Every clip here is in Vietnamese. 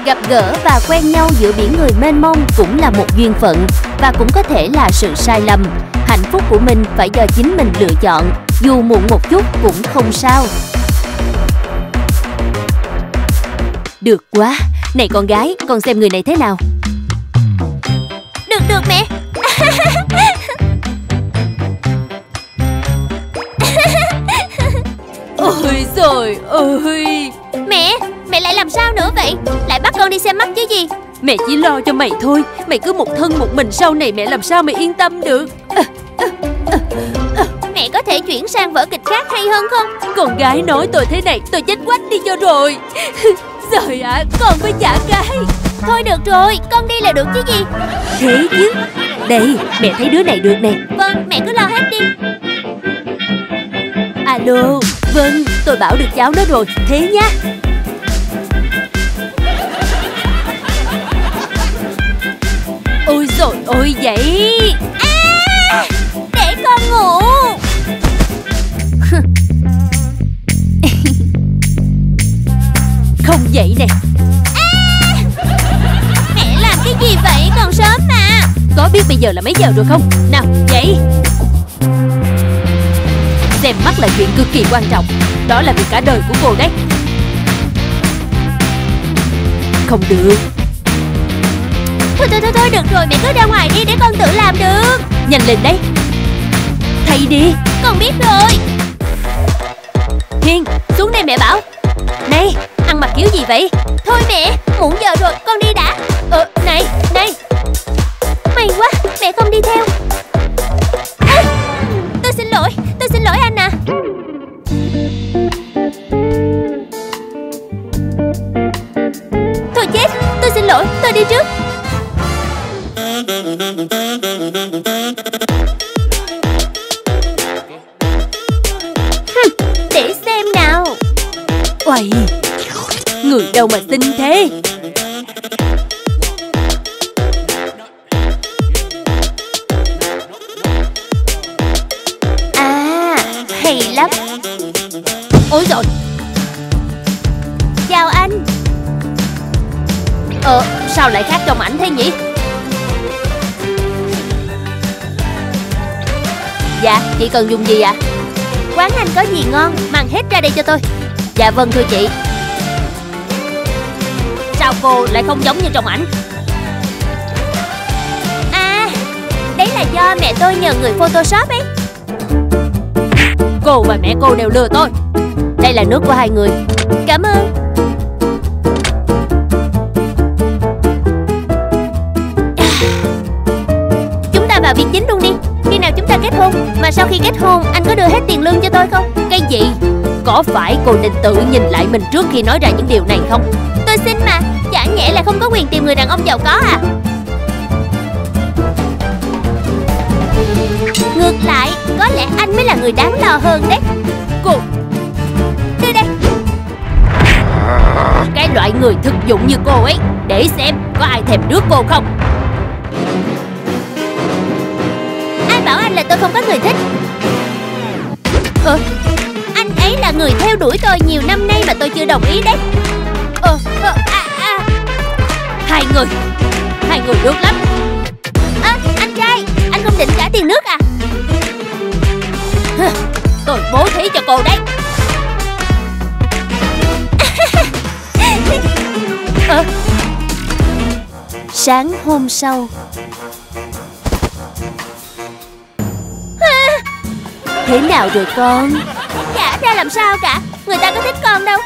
Gặp gỡ và quen nhau giữa biển người mênh mông cũng là một duyên phận và cũng có thể là sự sai lầm. Hạnh phúc của mình phải do chính mình lựa chọn, dù muộn một chút cũng không sao. Được quá, này con gái, con xem người này thế nào? Được mẹ. Ôi trời ơi! Mẹ lại làm sao nữa vậy? Lại bắt con đi xem mắt chứ gì? Mẹ chỉ lo cho mày thôi. Mày cứ một thân một mình, sau này mẹ làm sao mày yên tâm được. Mẹ có thể chuyển sang vở kịch khác hay hơn không? Con gái nói tôi thế này, tôi chết quách đi cho rồi. Trời ạ, con với chả cái. Thôi được rồi, con đi là được chứ gì. Thế chứ. Đây, mẹ thấy đứa này được nè. Vâng, mẹ cứ lo hết đi. Alo, vâng, tôi bảo được cháu đó rồi. Thế nhá. Ôi dồi ôi vậy. Để con ngủ. Không vậy nè. Mẹ làm cái gì vậy, còn sớm mà. Có biết bây giờ là mấy giờ rồi không? Nào, dậy. Xem mắt là chuyện cực kỳ quan trọng. Đó là việc cả đời của cô đấy. Không được. Thôi được rồi, mẹ cứ ra ngoài đi để con tự làm được. Nhanh lên đấy. Thay đi. Con biết rồi. Hiên, xuống đây mẹ bảo. Này, ăn mặc kiểu gì vậy? Thôi mẹ, muộn giờ rồi, con đi đã. Này. May quá, mẹ không đi theo. Tôi xin lỗi anh à. Thôi chết, tôi xin lỗi, tôi đi trước. Để xem nào. Uầy, người đâu mà xinh thế. À, hay lắm. Ôi rồi. Chào anh. Sao lại khác trong ảnh thế nhỉ? Dạ, chị cần dùng gì ạ? Quán anh có gì ngon, mang hết ra đây cho tôi. Dạ vâng thưa chị. Sao cô lại không giống như trong ảnh? À, đấy là do mẹ tôi nhờ người Photoshop ấy. Cô và mẹ cô đều lừa tôi. Đây là nước của hai người. Cảm ơn. Chúng ta vào việc chính luôn đi. Khi nào chúng ta kết hôn? Mà sau khi kết hôn anh có đưa hết tiền lương cho tôi không? Cái gì? Có phải cô nên tự nhìn lại mình trước khi nói ra những điều này không? Tôi xin mà. Chả nhẽ là không có quyền tìm người đàn ông giàu có à? Ngược lại, có lẽ anh mới là người đáng lo hơn đấy. Cô Đưa đây. Cái loại người thực dụng như cô ấy, để xem có ai thèm rước cô không. Ai bảo anh là tôi không có người thích? Anh ấy là người theo đuổi tôi nhiều năm nay mà tôi chưa đồng ý đấy. Hai người được lắm. Anh trai, anh không định trả tiền nước à? Tôi bố thí cho cô đấy. Sáng hôm sau. Thế nào rồi con? Chả ra làm sao cả. Người ta có thích con đâu.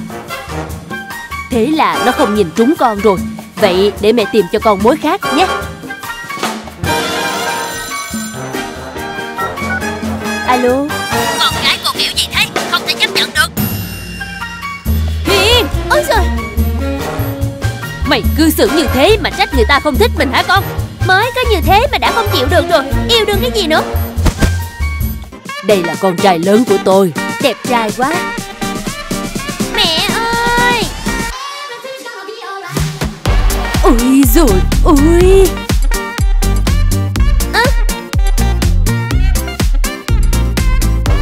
Thế là nó không nhìn trúng con rồi. Vậy để mẹ tìm cho con mối khác nhé. Alo. Con gái cô kiểu gì thế? Không thể chấp nhận được. Hiền. Ôi giời. Mày cư xử như thế mà trách người ta không thích mình hả con? Mới có như thế mà đã không chịu được rồi. Yêu đương cái gì nữa? Đây là con trai lớn của tôi. Đẹp trai quá. Mẹ ơi. Ôi dồi ôi.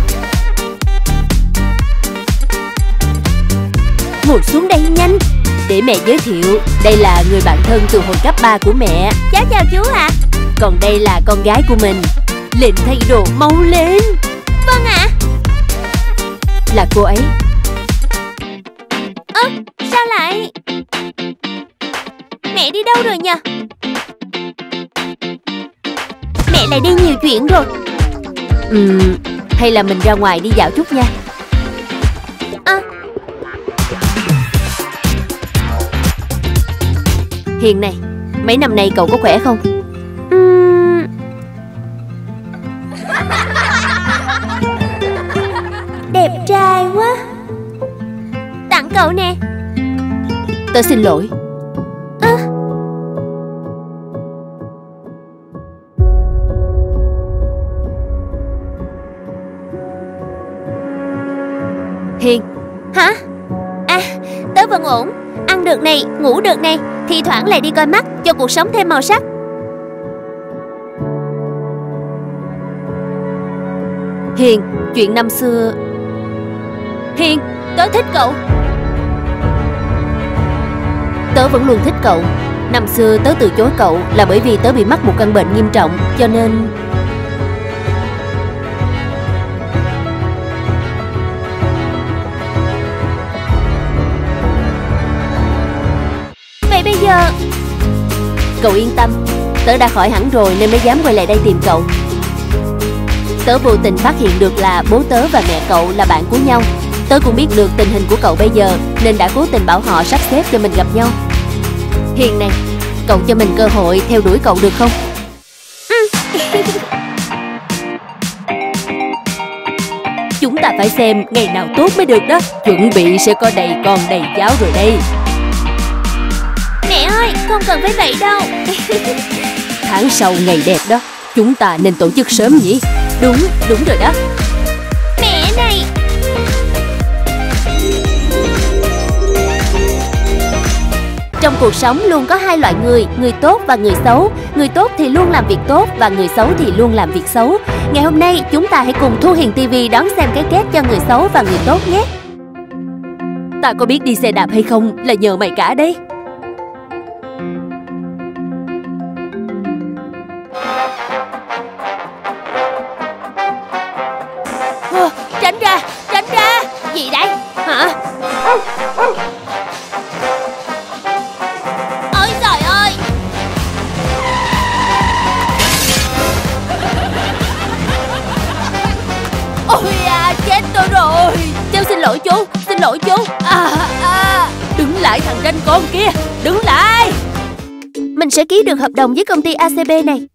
Ngồi xuống đây nhanh. để mẹ giới thiệu. Đây là người bạn thân từ hồi cấp 3 của mẹ. Cháu chào chú ạ. Còn đây là con gái của mình. Lên thay đồ mau lên. Vâng ạ. Là cô ấy. Sao lại? Mẹ đi đâu rồi nhờ? Mẹ lại đi nhiều chuyện rồi. Hay là mình ra ngoài đi dạo chút nha. Hiền này, mấy năm nay cậu có khỏe không? Đẹp trai quá. Tặng cậu nè. Tớ xin lỗi. Hiền. Hả? Tớ vẫn ổn. Ăn được này, ngủ được này, thi thoảng lại đi coi mắt cho cuộc sống thêm màu sắc. Hiền, chuyện năm xưa. Hiền, tớ thích cậu. Tớ vẫn luôn thích cậu. Năm xưa tớ từ chối cậu là bởi vì tớ bị mắc một căn bệnh nghiêm trọng, cho nên... Vậy bây giờ... Cậu yên tâm, tớ đã khỏi hẳn rồi nên mới dám quay lại đây tìm cậu. Tớ vô tình phát hiện được là bố tớ và mẹ cậu là bạn của nhau. Tớ cũng biết được tình hình của cậu bây giờ nên đã cố tình bảo họ sắp xếp cho mình gặp nhau. Hiền này, cậu cho mình cơ hội theo đuổi cậu được không? Chúng ta phải xem ngày nào tốt mới được đó. Chuẩn bị sẽ có đầy con đầy cháu rồi đây. Mẹ ơi, không cần phải vậy đâu. Tháng sau ngày đẹp đó, chúng ta nên tổ chức sớm nhỉ? Đúng rồi đó. Mẹ này. Trong cuộc sống luôn có hai loại người tốt và người xấu. Người tốt thì luôn làm việc tốt và người xấu thì luôn làm việc xấu. Ngày hôm nay chúng ta hãy cùng Thu Hiền TV đón xem cái kết cho người xấu và người tốt nhé. Ta có biết đi xe đạp hay không là nhờ mày cả đấy. Tránh ra. Gì đây? Hả? Ôi trời ơi. Ôi chết tôi rồi. Cháu xin lỗi chú. Đứng lại thằng ranh con kia. Đứng lại. Mình sẽ ký được hợp đồng với công ty ACB này.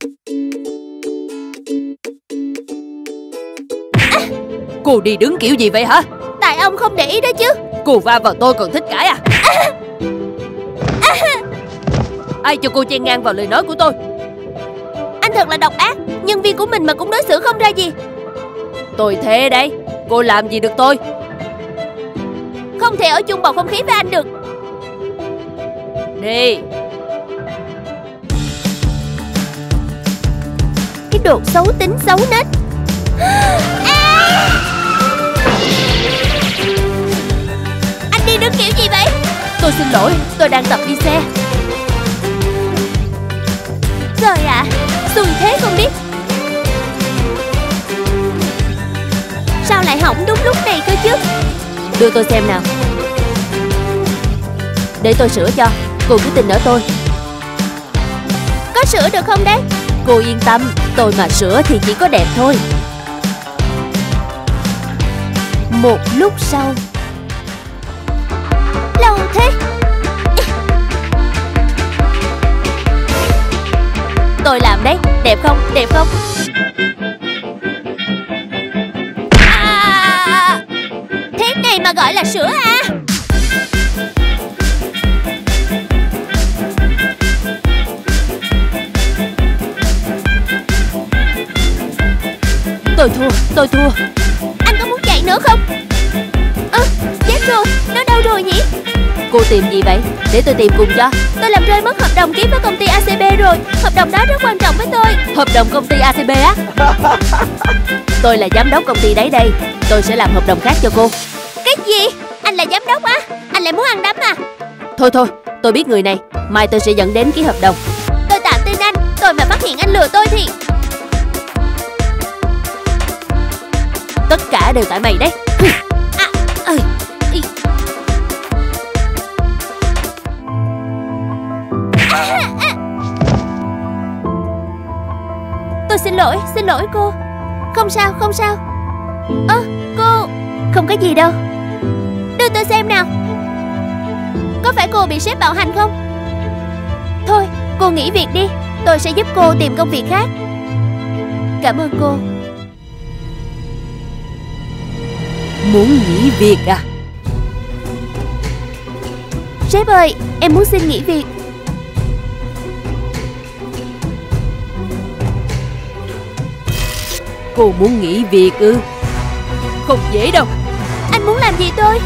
Cô đi đứng kiểu gì vậy hả? Tại ông không để ý đó chứ. Cô va vào tôi còn thích cãi à? Ai cho cô chen ngang vào lời nói của tôi? Anh thật là độc ác. Nhân viên của mình mà cũng đối xử không ra gì. Tôi thế đấy. Cô làm gì được tôi? Không thể ở chung bầu không khí với anh được. Đi. Cái đồ xấu tính xấu nết. Anh đi đứng kiểu gì vậy? Tôi xin lỗi, tôi đang tập đi xe. Trời ạ, xui thế không biết. Sao lại hỏng đúng lúc này cơ chứ? Đưa tôi xem nào. Để tôi sửa cho. Cô cứ tin ở tôi. Có sửa được không đấy? Cô yên tâm, tôi mà sửa thì chỉ có đẹp thôi. Một lúc sau. Lâu thế. Tôi làm đấy, đẹp không? Thế này mà gọi là sửa à? Tôi thua. Anh có muốn chạy nữa không? Chết rồi, nó đâu rồi nhỉ? Cô tìm gì vậy? Để tôi tìm cùng cho. Tôi làm rơi mất hợp đồng ký với công ty ACB rồi. Hợp đồng đó rất quan trọng với tôi. Hợp đồng công ty ACB á? Tôi là giám đốc công ty đấy đây. Tôi sẽ làm hợp đồng khác cho cô. Cái gì? Anh là giám đốc á? Anh lại muốn ăn đấm à? Thôi thôi, tôi biết người này. Mai tôi sẽ dẫn đến ký hợp đồng. Tôi tạm tin anh. Tôi mà phát hiện anh lừa tôi thì... Tất cả đều tại mày đấy. Tôi xin lỗi cô. Không sao, không sao. Cô... Không có gì đâu. Đưa tôi xem nào. Có phải cô bị sếp bạo hành không? Thôi, cô nghỉ việc đi. Tôi sẽ giúp cô tìm công việc khác. Cảm ơn cô. Muốn nghỉ việc à? Sếp ơi, em muốn xin nghỉ việc. Cô muốn nghỉ việc ư? Không dễ đâu. Anh muốn làm gì tôi?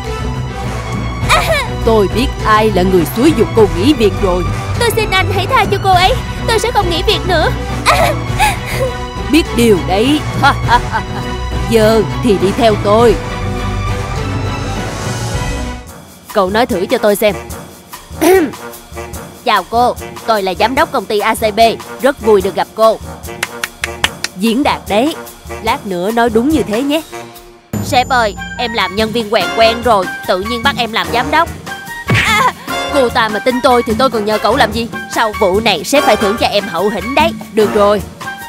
Tôi biết ai là người xúi giục cô nghỉ việc rồi. Tôi xin anh hãy tha cho cô ấy. Tôi sẽ không nghỉ việc nữa. Biết điều đấy. Giờ thì đi theo tôi. Cậu nói thử cho tôi xem. Chào cô, tôi là giám đốc công ty ACB. Rất vui được gặp cô. Diễn đạt đấy. Lát nữa nói đúng như thế nhé. Sếp ơi, em làm nhân viên quen rồi, tự nhiên bắt em làm giám đốc. Cô ta mà tin tôi thì tôi còn nhờ cậu làm gì? Sau vụ này sếp phải thưởng cho em hậu hĩnh đấy. Được rồi.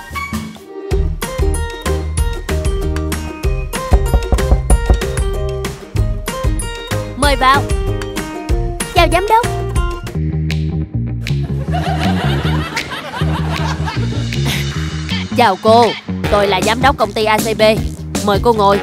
Mời vào. Chào giám đốc. Chào cô, tôi là giám đốc công ty ACB. Mời cô ngồi.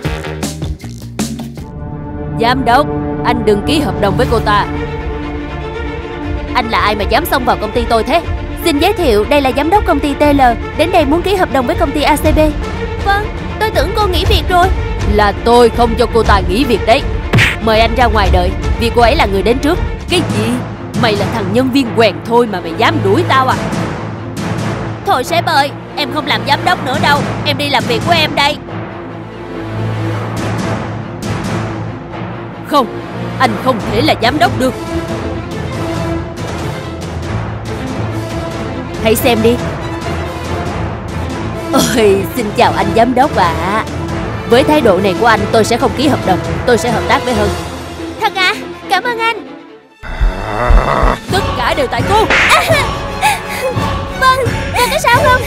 Giám đốc, anh đừng ký hợp đồng với cô ta. Anh là ai mà dám xông vào công ty tôi thế? Xin giới thiệu, đây là giám đốc công ty TL. Đến đây muốn ký hợp đồng với công ty ACB. Vâng, tôi tưởng cô nghỉ việc rồi. Là tôi không cho cô ta nghỉ việc đấy. Mời anh ra ngoài đợi, vì cô ấy là người đến trước. Cái gì? Mày là thằng nhân viên quèn thôi mà mày dám đuổi tao à? Thôi sếp ơi, em không làm giám đốc nữa đâu. Em đi làm việc của em đây. Không, anh không thể là giám đốc được. Hãy xem đi. Ôi, xin chào anh giám đốc ạ. Với thái độ này của anh, tôi sẽ không ký hợp đồng. Tôi sẽ hợp tác với Hân. Thật à? Cảm ơn anh. Tất cả đều tại cô. Vâng, cô có sao không?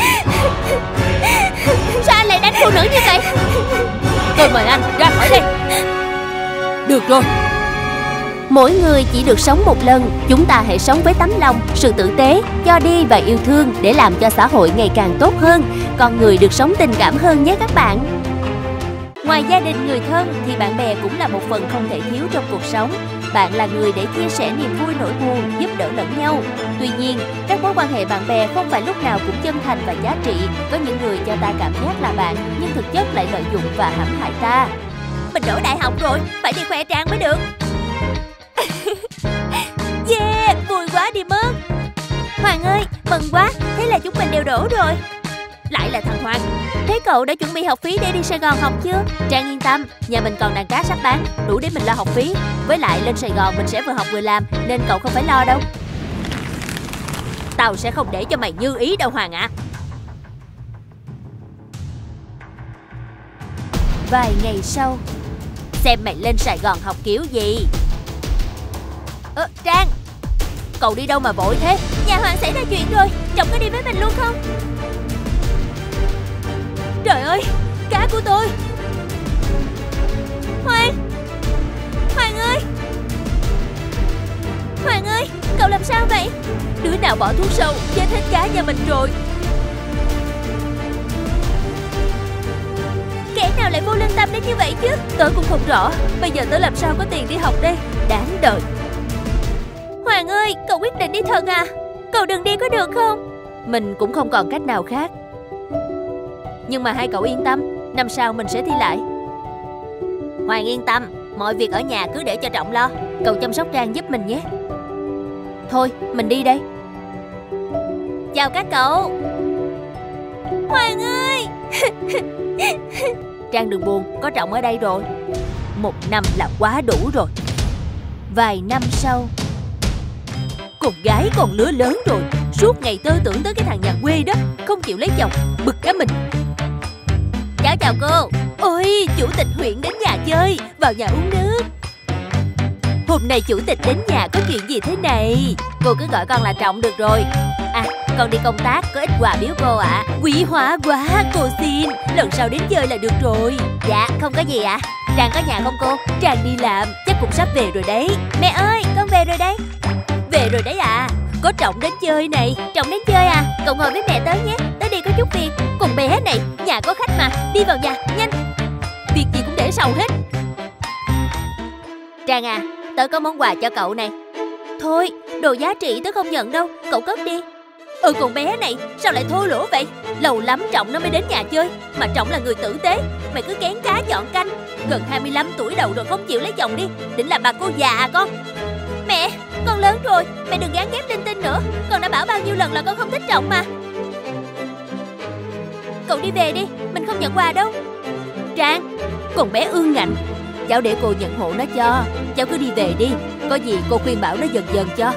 Sao anh lại đánh phụ nữ như vậy? Tôi mời anh ra khỏi đây. Được rồi. Mỗi người chỉ được sống một lần. Chúng ta hãy sống với tấm lòng, sự tử tế, cho đi và yêu thương để làm cho xã hội ngày càng tốt hơn. Con người được sống tình cảm hơn nhé các bạn. Ngoài gia đình, người thân thì bạn bè cũng là một phần không thể thiếu trong cuộc sống. Bạn là người để chia sẻ niềm vui nỗi buồn, giúp đỡ lẫn nhau. Tuy nhiên, các mối quan hệ bạn bè không phải lúc nào cũng chân thành và giá trị. Có những người cho ta cảm giác là bạn, nhưng thực chất lại lợi dụng và hãm hại ta. Mình đỗ đại học rồi, phải đi khoe trang mới được. Yeah, vui quá đi mất. Hoàng ơi, mừng quá, thế là chúng mình đều đỗ rồi. Lại là thằng Hoàng. Thế cậu đã chuẩn bị học phí để đi Sài Gòn học chưa? Trang yên tâm, nhà mình còn đàn cá sắp bán, đủ để mình lo học phí. Với lại lên Sài Gòn mình sẽ vừa học vừa làm, nên cậu không phải lo đâu. Tao sẽ không để cho mày như ý đâu Hoàng ạ. Vài ngày sau. Xem mày lên Sài Gòn học kiểu gì. Trang, cậu đi đâu mà vội thế? Nhà Hoàng xảy ra chuyện rồi, chồng có đi với mình luôn không? Trời ơi, cá của tôi. Hoàng, Hoàng ơi, Hoàng ơi, cậu làm sao vậy? Đứa nào bỏ thuốc sâu chết hết cá nhà mình rồi. Kẻ nào lại vô lương tâm đến như vậy chứ? Tớ cũng không rõ. Bây giờ tớ làm sao có tiền đi học đây? Đáng đời. Hoàng ơi, cậu quyết định đi thật à? Cậu đừng đi có được không? Mình cũng không còn cách nào khác. Nhưng mà hai cậu yên tâm, năm sau mình sẽ thi lại. Hoàng yên tâm, mọi việc ở nhà cứ để cho Trọng lo. Cậu chăm sóc Trang giúp mình nhé. Thôi, mình đi đây. Chào các cậu. Hoàng ơi. Trang đừng buồn, có Trọng ở đây rồi. 1 năm là quá đủ rồi. Vài năm sau. Con gái còn lứa lớn rồi, suốt ngày tơ tưởng tới cái thằng nhà quê đó, không chịu lấy chồng, bực cả mình. Cháu chào cô. Ôi, chủ tịch huyện đến nhà chơi, vào nhà uống nước. Hôm nay chủ tịch đến nhà có chuyện gì thế này? Cô cứ gọi con là Trọng được rồi. À, con đi công tác, có ít quà biếu cô ạ. Quý hóa quá, cô xin. Lần sau đến chơi là được rồi. Dạ, không có gì ạ. Trang có nhà không cô? Trang đi làm, chắc cũng sắp về rồi đấy. Mẹ ơi, con về rồi đấy. Về rồi đấy à? Có Trọng đến chơi này. Trọng đến chơi à? Cậu ngồi với mẹ tớ nhé, tớ đi có chút việc. Con bé này, nhà có khách mà. Đi vào nhà, nhanh. Việc gì cũng để sau hết. Trang à, tớ có món quà cho cậu này. Thôi, đồ giá trị tớ không nhận đâu, cậu cất đi. Con bé này, sao lại thô lỗ vậy? Lâu lắm Trọng nó mới đến nhà chơi, mà Trọng là người tử tế. Mày cứ kén cá chọn canh. Gần 25 tuổi đầu rồi không chịu lấy chồng đi, định làm bà cô già à con? Mẹ, con lớn rồi, mẹ đừng gán ghép linh tinh nữa. Con đã bảo bao nhiêu lần là con không thích Trọng mà. Cậu đi về đi, mình không nhận quà đâu. Trang, con bé ương ngạnh. Cháu để cô nhận hộ nó cho. Cháu cứ đi về đi, có gì cô khuyên bảo nó dần dần cho.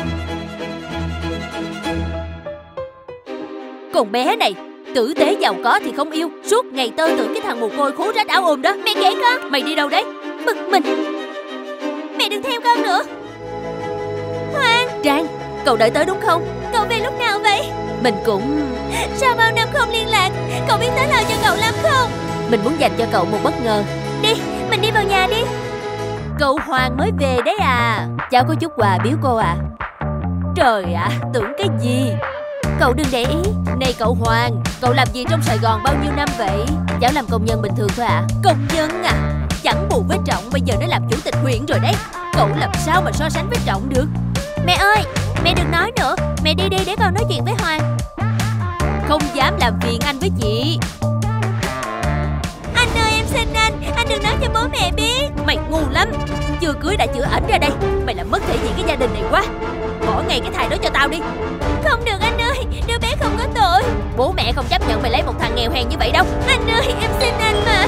Con bé này, tử tế giàu có thì không yêu, suốt ngày tơ tưởng cái thằng mồ côi khố rách áo ôm đó. Mẹ kể con. Mày đi đâu đấy? Bực mình. Mẹ đừng theo con nữa. Hoàng. Trang, cậu đợi tớ đúng không? Cậu về lúc nào vậy? Mình cũng... Sao bao năm không liên lạc? Cậu biết tớ lo cho cậu lắm không? Mình muốn dành cho cậu một bất ngờ. Đi, mình đi vào nhà đi. Cậu Hoàng mới về đấy à? Cháu có chút quà biếu cô à? Trời ạ, tưởng cái gì? Cậu đừng để ý. Này cậu Hoàng, cậu làm gì trong Sài Gòn bao nhiêu năm vậy? Cháu làm công nhân bình thường thôi ạ. Công nhân à? Chẳng bù với Trọng, bây giờ nó làm chủ tịch huyện rồi đấy. Cậu làm sao mà so sánh với Trọng được? Mẹ ơi, mẹ đừng nói nữa. Mẹ đi đi để con nói chuyện với Hoàng. Không dám làm phiền anh với chị. Anh ơi, em xin anh đừng nói cho bố mẹ biết. Mày ngu lắm, chưa cưới đã chữa ảnh ra đây. Mày làm mất thể diện cái gia đình này quá. Bỏ ngay cái thai đó cho tao đi. Không được anh ơi, đứa bé không có tội. Bố mẹ không chấp nhận mày lấy một thằng nghèo hèn như vậy đâu. Anh ơi, em xin anh mà.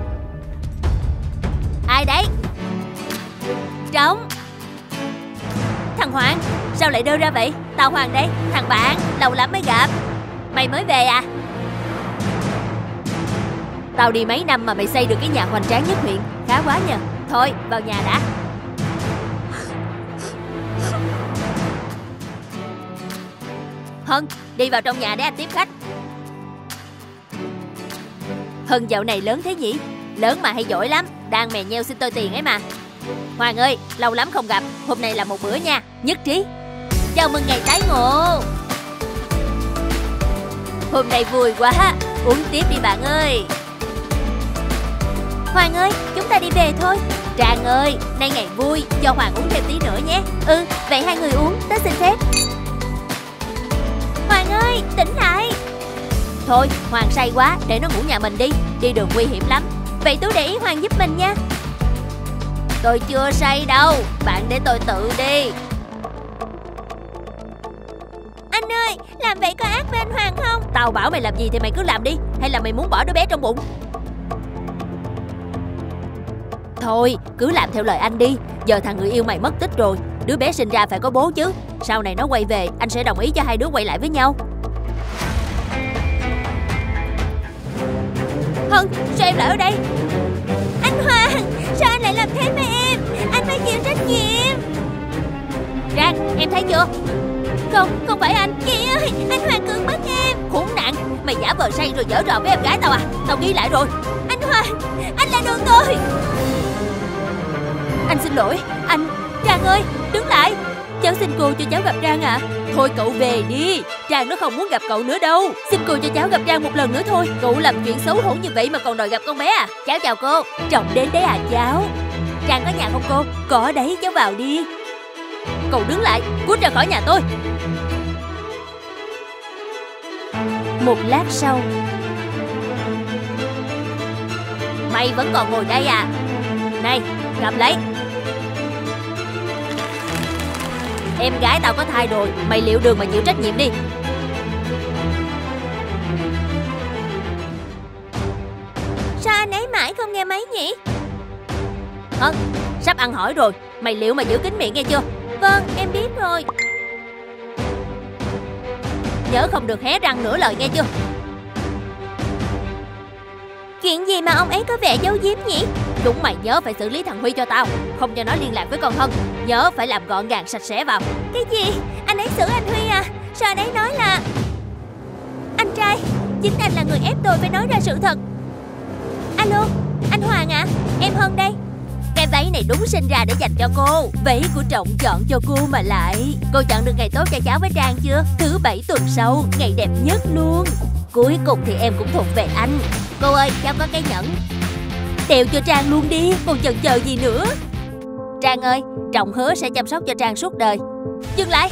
Ai đấy? Trống. Thằng Hoàng, sao lại đưa ra vậy? Tao Hoàng đây, thằng bạn, lâu lắm mới gặp. Mày mới về à? Tao đi mấy năm mà mày xây được cái nhà hoành tráng nhất huyện. Khá quá nhờ. Thôi, vào nhà đã. Hân, đi vào trong nhà để anh tiếp khách. Hân dạo này lớn thế nhỉ? Lớn mà hay giỏi lắm. Đang mè nheo xin tôi tiền ấy mà. Hoàng ơi, lâu lắm không gặp. Hôm nay là một bữa nha. Nhất trí. Chào mừng ngày tái ngộ. Hôm nay vui quá. Uống tiếp đi bạn ơi. Hoàng ơi, chúng ta đi về thôi. Trang ơi, nay ngày vui, cho Hoàng uống thêm tí nữa nhé. Vậy hai người uống, tớ xin phép. Hoàng ơi, tỉnh lại. Thôi, Hoàng say quá, để nó ngủ nhà mình đi. Đi đường nguy hiểm lắm. Vậy Tú để ý Hoàng giúp mình nha. Tôi chưa say đâu, bạn để tôi tự đi. Anh ơi, làm vậy có ác với anh Hoàng không? Tao bảo mày làm gì thì mày cứ làm đi. Hay là mày muốn bỏ đứa bé trong bụng? Thôi, cứ làm theo lời anh đi. Giờ thằng người yêu mày mất tích rồi. Đứa bé sinh ra phải có bố chứ. Sau này nó quay về, anh sẽ đồng ý cho hai đứa quay lại với nhau. Hân, sao em lại ở đây? Anh Hoàng, sao anh lại làm thế với em? Anh phải chịu trách nhiệm. Trang, em thấy chưa? Không phải anh. Chị ơi, anh Hoàng cưỡng bức em. Khốn nạn, mày giả vờ say rồi giở trò với em gái tao à? Tao ghi lại rồi. Anh Hoàng, anh là đồ tồi. Anh xin lỗi, anh... Trang ơi, đứng lại. Cháu xin cô cho cháu gặp Trang ạ. Thôi cậu về đi, Trang nó không muốn gặp cậu nữa đâu. Xin cô cho cháu gặp Trang một lần nữa thôi. Cậu làm chuyện xấu hổ như vậy mà còn đòi gặp con bé à? Cháu chào cô. Trọng đến đấy à cháu? Trang có nhà không cô? Có đấy, cháu vào đi. Cậu đứng lại, cút ra khỏi nhà tôi. Một lát sau. Mày vẫn còn ngồi đây à? Này, cầm lấy. Em gái tao có thai rồi, mày liệu đường mà chịu trách nhiệm đi. Sao anh ấy mãi không nghe máy nhỉ? Hân, sắp ăn hỏi rồi, Mày liệu mà giữ kín miệng nghe chưa? Vâng, em biết rồi. Nhớ không được hé răng nửa lời nghe chưa? Chuyện gì mà ông ấy có vẻ giấu giếm nhỉ? Chúng mày nhớ phải xử lý thằng Huy cho tao, không cho nó liên lạc với con Hân. Nhớ phải làm gọn gàng sạch sẽ vào. Cái gì? Anh ấy xử anh Huy à? Sao anh ấy nói là... Anh trai, chính anh là người ép tôi phải nói ra sự thật. Alo, anh Hoàng ạ, em Hân đây. Cái váy này đúng sinh ra để dành cho cô. Váy của Trọng chọn cho cô mà lại. Cô chọn được ngày tốt cho cháu với Trang chưa? Thứ 7 tuần sau, ngày đẹp nhất luôn. Cuối cùng thì em cũng thuộc về anh. Cô ơi, cháu có cái nhẫn. Đeo cho Trang luôn đi, còn chần chờ gì nữa. Trang ơi, Trọng hứa sẽ chăm sóc cho Trang suốt đời. Dừng lại.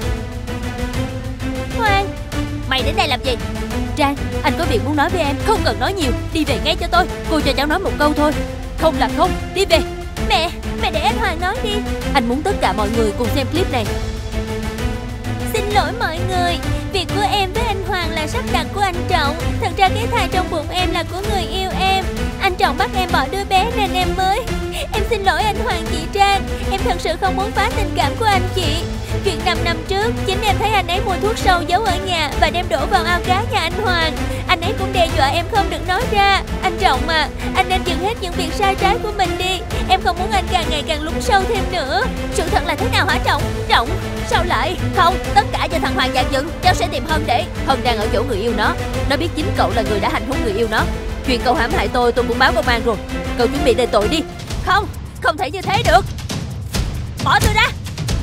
Hoàng, mày đến đây làm gì? Trang, anh có việc muốn nói với em. Không cần nói nhiều, đi về ngay cho tôi. Cô cho cháu nói một câu thôi. Không là không, đi về. Mẹ để anh Hoàng nói đi. Anh muốn tất cả mọi người cùng xem clip này. Xin lỗi mọi người, việc của em với anh Hoàng là sắp đặt của anh Trọng. Thật ra cái thai trong bụng em là của người yêu em. Anh Trọng bắt em bỏ đứa bé nên em mới. Em xin lỗi anh Hoàng, chị Trang. Em thật sự không muốn phá tình cảm của anh chị. Chuyện 5 năm trước, chính em thấy anh ấy mua thuốc sâu giấu ở nhà và đem đổ vào ao cá nhà anh Hoàng. Anh ấy cũng đe dọa em không được nói ra. Anh Trọng à, anh nên dừng hết những việc sai trái của mình đi. Em không muốn anh càng ngày càng lún sâu thêm nữa. Sự thật là thế nào hả Trọng? Trọng, sao lại? Không, tất cả do thằng Hoàng dàn dựng. Cháu sẽ tìm Hân để... Hân đang ở chỗ người yêu nó. Nó biết chính cậu là người đã hành hung người yêu nó. Chuyện cậu hãm hại tôi cũng báo công an rồi. Cậu chuẩn bị đền tội đi. Không, không thể như thế được. Bỏ tôi ra.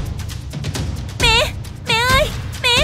Mẹ ơi, mẹ.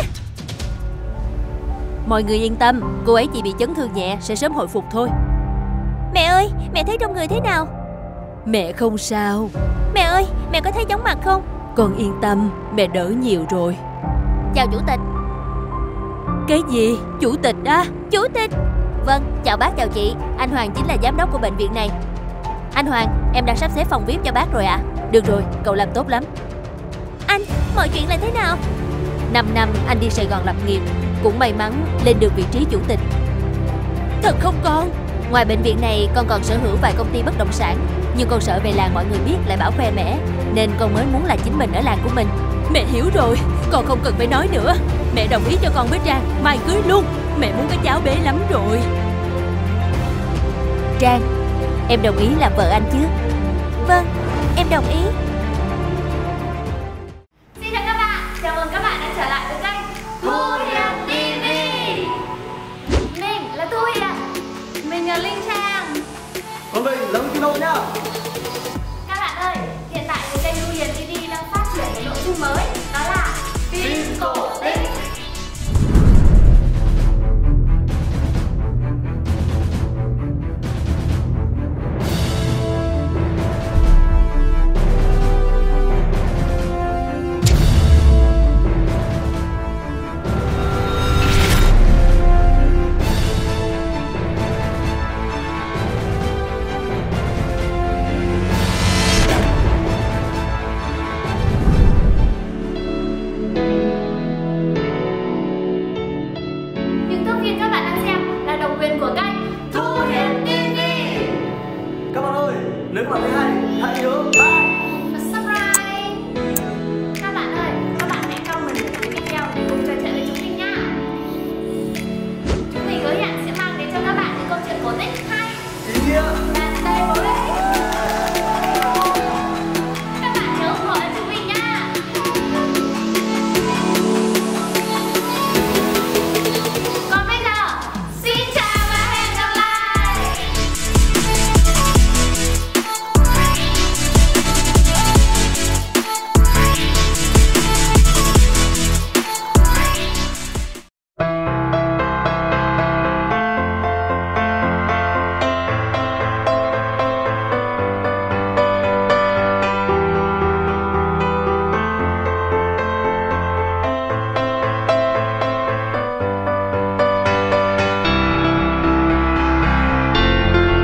Mọi người yên tâm, cô ấy chỉ bị chấn thương nhẹ, sẽ sớm hồi phục thôi. Mẹ ơi, mẹ thấy trong người thế nào? Mẹ không sao. Mẹ ơi, mẹ có thấy chóng mặt không? Con yên tâm, mẹ đỡ nhiều rồi. Chào chủ tịch. Cái gì? Chủ tịch á? Chủ tịch. Vâng, chào bác, chào chị. Anh Hoàng chính là giám đốc của bệnh viện này. Anh Hoàng, em đã sắp xếp phòng VIP cho bác rồi ạ. Được rồi, cậu làm tốt lắm. Anh, mọi chuyện là thế nào? 5 năm anh đi Sài Gòn lập nghiệp, cũng may mắn lên được vị trí chủ tịch. Thật không con? Ngoài bệnh viện này con còn sở hữu vài công ty bất động sản. Nhưng con sợ về làng mọi người biết lại bảo khoe mẽ, nên con mới muốn là chính mình ở làng của mình. Mẹ hiểu rồi, con không cần phải nói nữa. Mẹ đồng ý cho con với Trang mai cưới luôn. Mẹ muốn cái cháu bé lắm rồi. Trang, em đồng ý làm vợ anh chứ? Vâng, em đồng ý.